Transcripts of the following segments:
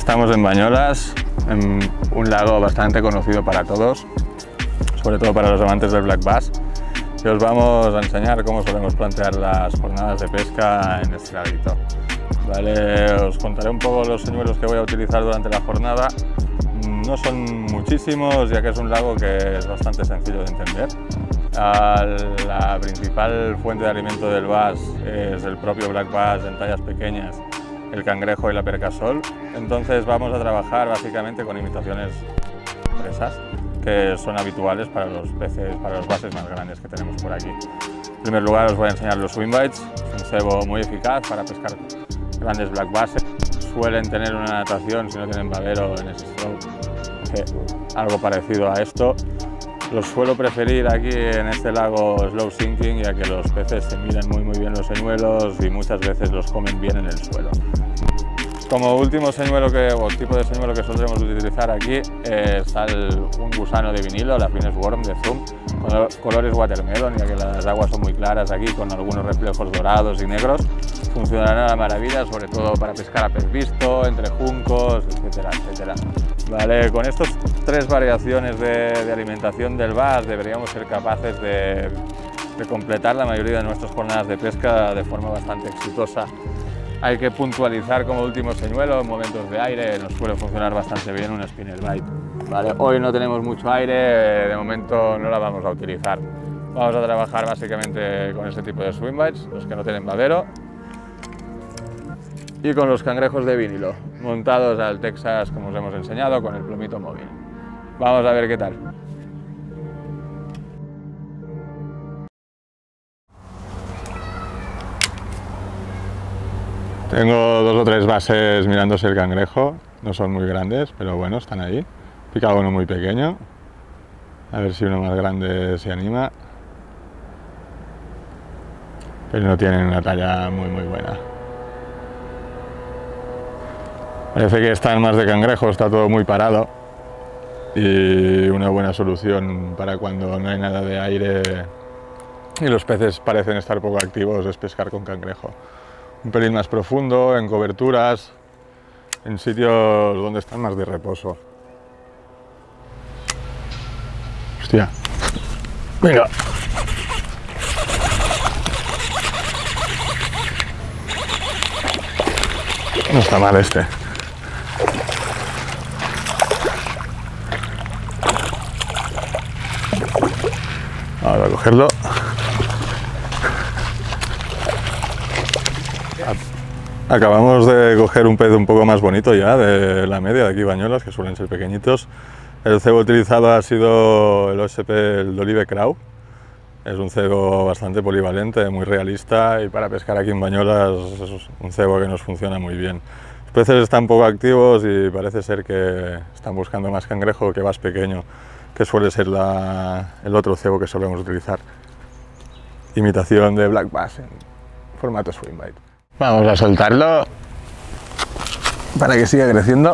Estamos en Bañolas, en un lago bastante conocido para todos, sobre todo para los amantes del black bass, y os vamos a enseñar cómo solemos plantear las jornadas de pesca en este laguito. Vale, os contaré un poco los señuelos que voy a utilizar durante la jornada. No son muchísimos, ya que es un lago que es bastante sencillo de entender. La principal fuente de alimento del bass es el propio black bass en tallas pequeñas, el cangrejo y la percasol. Entonces vamos a trabajar básicamente con imitaciones presas, que son habituales para los peces, para los bases más grandes que tenemos por aquí. En primer lugar os voy a enseñar los swim bites, un cebo muy eficaz para pescar grandes black basses. Suelen tener una natación, si no tienen babero, en ese stroke, algo parecido a esto. Los suelo preferir aquí en este lago slow sinking, ya que los peces se miran muy bien los señuelos y muchas veces los comen bien en el suelo. Como último señuelo o tipo de señuelo que solemos utilizar aquí está un gusano de vinilo, la Finest Worm de Zoom, con colores watermelon, ya que las aguas son muy claras aquí con algunos reflejos dorados y negros. Funcionará a maravilla, sobre todo para pescar a pez visto, entre juncos, etcétera, etcétera. Vale, con estas tres variaciones de alimentación del bass deberíamos ser capaces de completar la mayoría de nuestras jornadas de pesca de forma bastante exitosa. Hay que puntualizar como último señuelo en momentos de aire, nos suele funcionar bastante bien un spinnerbait. Vale, hoy no tenemos mucho aire, de momento no la vamos a utilizar. Vamos a trabajar básicamente con este tipo de swim bites, los que no tienen babero, y con los cangrejos de vinilo, montados al Texas como os hemos enseñado, con el plumito móvil. Vamos a ver qué tal. Tengo dos o tres bases mirándose el cangrejo, no son muy grandes, pero bueno, están ahí. Pica uno muy pequeño, a ver si uno más grande se anima, pero no tienen una talla muy buena. Parece que están más de cangrejo, está todo muy parado, y una buena solución para cuando no hay nada de aire y los peces parecen estar poco activos es pescar con cangrejo. Un pelín más profundo, en coberturas, en sitios donde están más de reposo. Hostia. Venga. No está mal este. Vamos a cogerlo. Acabamos de coger un pez un poco más bonito ya, de la media de aquí Bañolas, que suelen ser pequeñitos. El cebo utilizado ha sido el OSP, el D'Olive Craw. Es un cebo bastante polivalente, muy realista, y para pescar aquí en Bañolas es un cebo que nos funciona muy bien. Los peces están poco activos y parece ser que están buscando más cangrejo que bass pequeño, que suele ser el otro cebo que solemos utilizar. Imitación de black bass en formato swim bite. Vamos a soltarlo para que siga creciendo.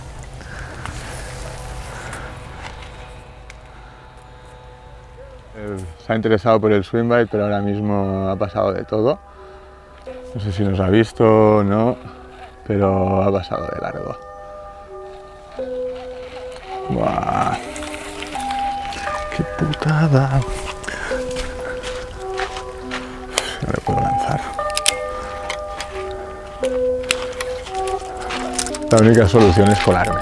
Se ha interesado por el swim bite, pero ahora mismo ha pasado de todo. No sé si nos ha visto o no, pero ha pasado de largo. ¡Buah! ¡Qué putada! No le puedo lanzar. La única solución es colarme.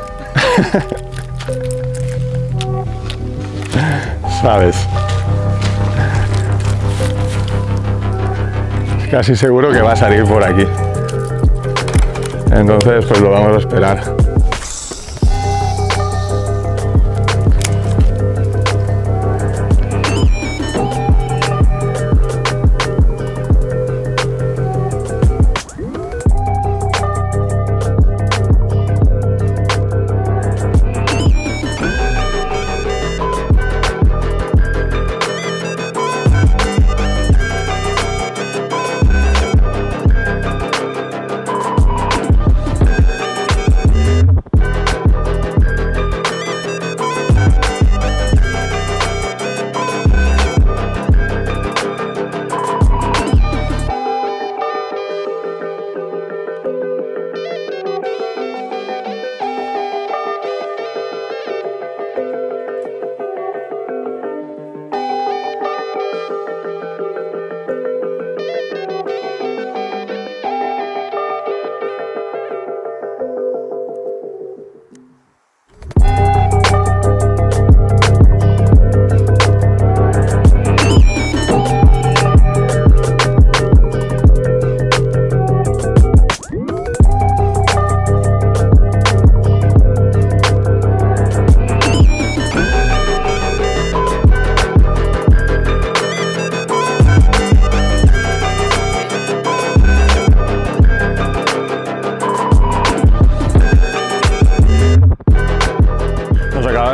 ¿Sabes? Casi seguro que va a salir por aquí. Entonces, pues lo vamos a esperar.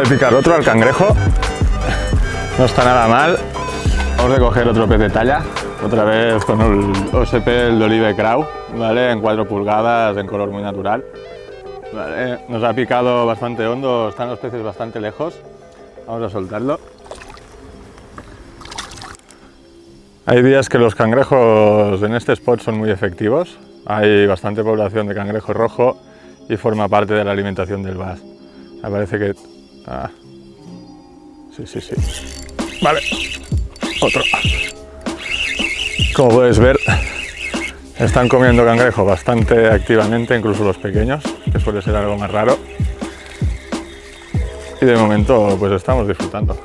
de picar otro al cangrejo. No está nada mal. Vamos a coger otro pez de talla. Otra vez con el OSP, el Dolive Craw, ¿vale? En 4 pulgadas, en color muy natural. Vale, nos ha picado bastante hondo, están los peces bastante lejos. Vamos a soltarlo. Hay días que los cangrejos en este spot son muy efectivos. Hay bastante población de cangrejo rojo y forma parte de la alimentación del bass. Me parece que... Ah. Sí. Vale, otro. Como puedes ver, están comiendo cangrejo bastante activamente, incluso los pequeños, que suele ser algo más raro. Y de momento pues estamos disfrutando.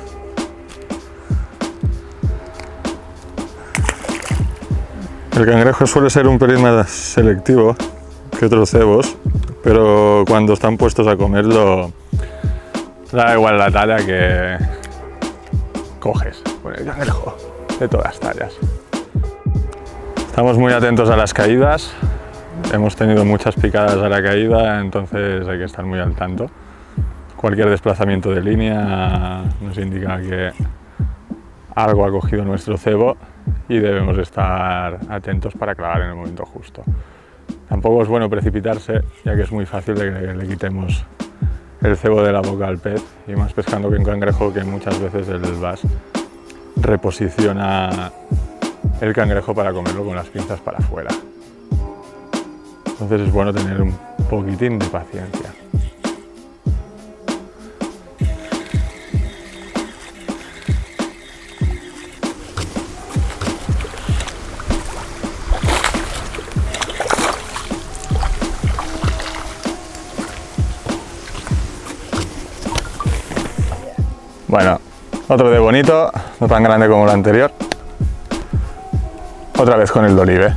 El cangrejo suele ser un pelín más selectivo que otros cebos, pero cuando están puestos a comerlo, da igual la talla que coges con el cangrejo, de todas tallas. Estamos muy atentos a las caídas, hemos tenido muchas picadas a la caída, entonces hay que estar muy al tanto. Cualquier desplazamiento de línea nos indica que algo ha cogido nuestro cebo y debemos estar atentos para clavar en el momento justo. Tampoco es bueno precipitarse, ya que es muy fácil de que le quitemos el cebo de la boca al pez, y más pescando que un cangrejo, que muchas veces el bass reposiciona el cangrejo para comerlo con las pinzas para afuera. Entonces es bueno tener un poquitín de paciencia. Bueno, otro de bonito, no tan grande como el anterior. Otra vez con el Dolive.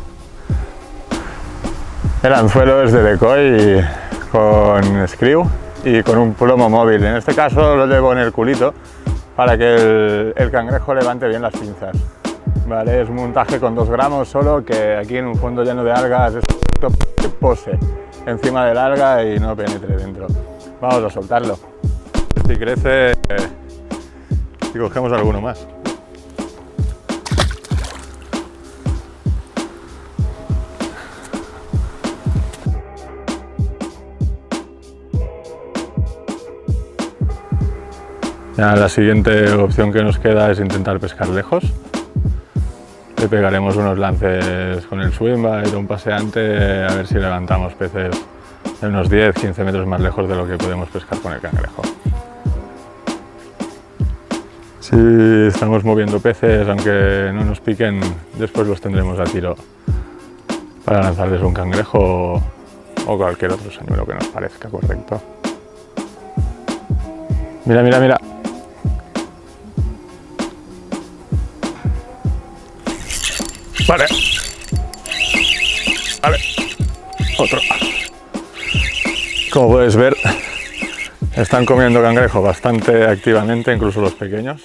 El anzuelo es de decoy con screw y con un plomo móvil. En este caso lo llevo en el culito para que el cangrejo levante bien las pinzas. Vale, es un montaje con 2 gramos solo, que aquí en un fondo lleno de algas es que pose encima del alga y no penetre dentro. Vamos a soltarlo. Si crece, y cogemos alguno más. Ya la siguiente opción que nos queda es intentar pescar lejos. Le pegaremos unos lances con el swimbait o un paseante, a ver si levantamos peces de unos 10-15 metros más lejos de lo que podemos pescar con el cangrejo. Si estamos moviendo peces, aunque no nos piquen, después los tendremos a tiro para lanzarles un cangrejo o cualquier otro señuelo que nos parezca correcto. Mira, mira, mira. Vale. Vale. Otro. Como puedes ver, están comiendo cangrejo bastante activamente, incluso los pequeños.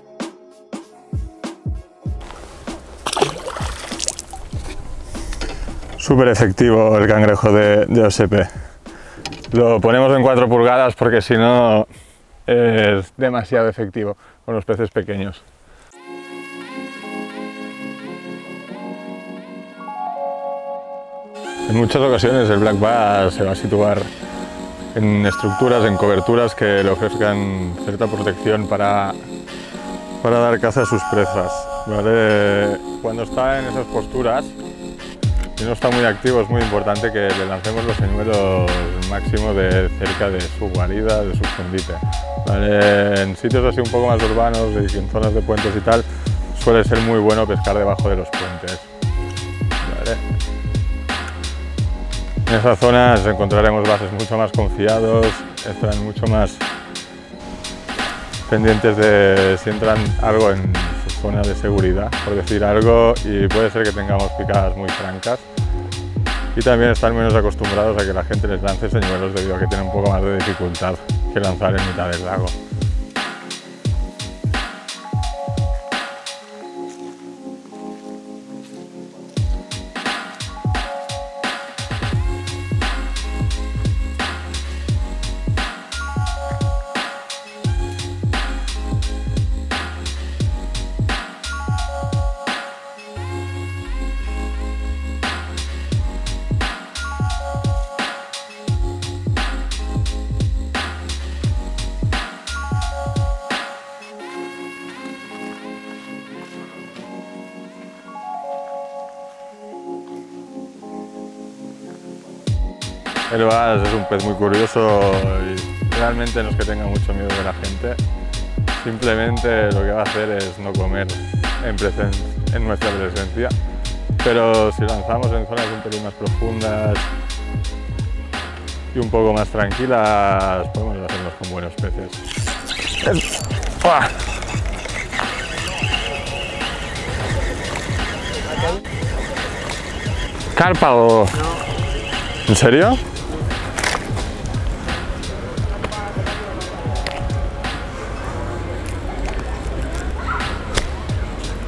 Súper efectivo el cangrejo de OSP. Lo ponemos en 4 pulgadas porque si no es demasiado efectivo con los peces pequeños. En muchas ocasiones el black bass se va a situar en estructuras, en coberturas que le ofrezcan cierta protección para dar caza a sus presas, ¿vale? Cuando está en esas posturas y no está muy activo, es muy importante que le lancemos los señuelos máximo de cerca de su guarida, de su escondite, ¿vale? En sitios así un poco más urbanos y en zonas de puentes y tal, suele ser muy bueno pescar debajo de los puentes, ¿vale? En esas zonas encontraremos bases mucho más confiados, estarán mucho más pendientes de si entran algo en su zona de seguridad, por decir algo, y puede ser que tengamos picadas muy francas. Y también están menos acostumbrados a que la gente les lance señuelos debido a que tienen un poco más de dificultad que lanzar en mitad del lago. El bass es un pez muy curioso y realmente no es que tenga mucho miedo de la gente. Simplemente lo que va a hacer es no comer en nuestra presencia. Pero si lanzamos en zonas un pelín más profundas y un poco más tranquilas, podemos hacernos con buenos peces. ¡Uah! ¿Carpa o...? No. ¿En serio?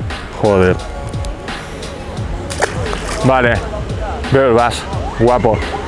Joder. Vale, veo el bass, guapo.